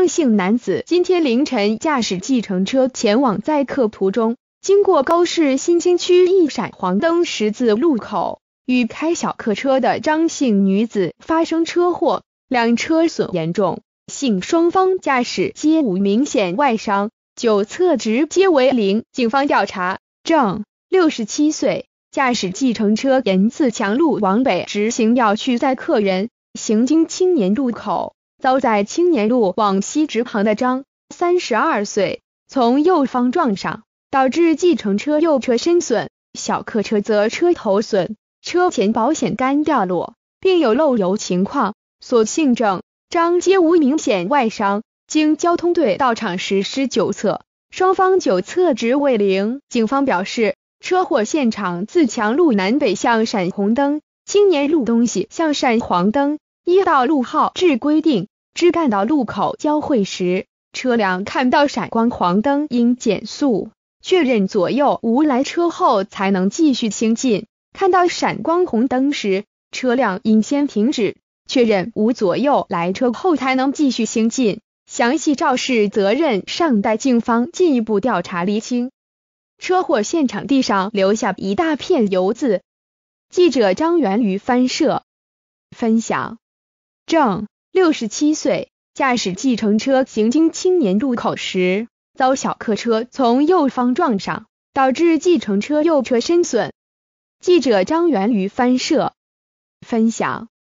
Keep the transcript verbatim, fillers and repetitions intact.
张姓男子今天凌晨驾驶计程车前往载客途中，经过高市新兴区一闪黄灯十字路口，与开小客车的张姓女子发生车祸，两车损严重，幸双方驾驶皆无明显外伤，酒测值皆为零。警方调查，郑，六十七岁，驾驶计程车沿自强路往北直行要去载客人，行经青年路口，遭在青年路往西直行的张，三十二岁，从右方撞上，导致计程车右侧深损，小客车则车头损，车前保险杆掉落，并有漏油情况，所幸郑、张皆无明显外伤，经交通队到场实施酒测，双方酒测值为零。警方表示，车祸现场自强路南北向闪红灯，青年路东西向闪黄灯，依道路号志规定，枝干道路口交汇时，车辆看到闪光黄灯应减速，确认左右无来车后才能继续行进，看到闪光红灯时，车辆应先停止，确认无左右来车后才能继续行进。详细肇事责任尚待警方进一步调查厘清。车祸现场地上留下一大片油渍。记者张元瑜翻摄分享。郑，六十七岁，驾驶计程车行经青年路口时，遭小客车从右方撞上，导致计程车右侧深损。记者张元瑜翻摄分享。